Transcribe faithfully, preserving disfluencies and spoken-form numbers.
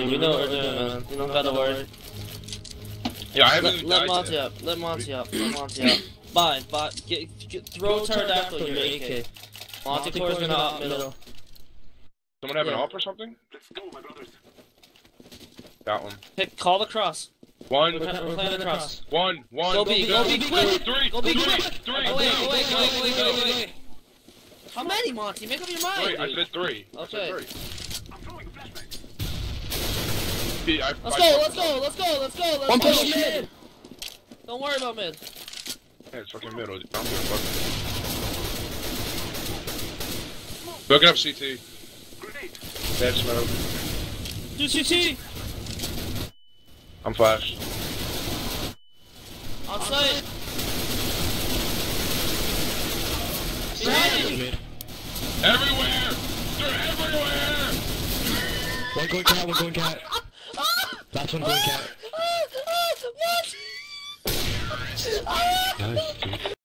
fine. We know what we're doing, man. You don't gotta worry. Yeah, I haven't Let, even let died Monty yet. up. Let Monty up. Let Monty up. Bye. Bye. Get, get, throw Pterodactyl in your A K. Monty Core's gonna up middle. Someone have Yeah. an AWP or something? Let's go, my brothers. Got one. Pick, call the cross. One. We're, we're playing the cross. One. One. Go B, two, go B, quick! Three. Go B, three, quick! Three. Go away, go away, two, go away, go away, go away, two. go away. How many, Monty? Make up your mind, Three. I dude. said three. I Okay. said three. I'm throwing a flashback. B, I, Let's I, go, let's go, let's go, let's go, let's One go. push mid. Don't worry about mid. Yeah, it's fucking middle. I don't give a fuck. Looking up C T. Grenade. Dead smoke. Do C T! I'm flashed. On site! Behind you! Everywhere! They're everywhere! One going cat, one going cat. That's one going cat. What?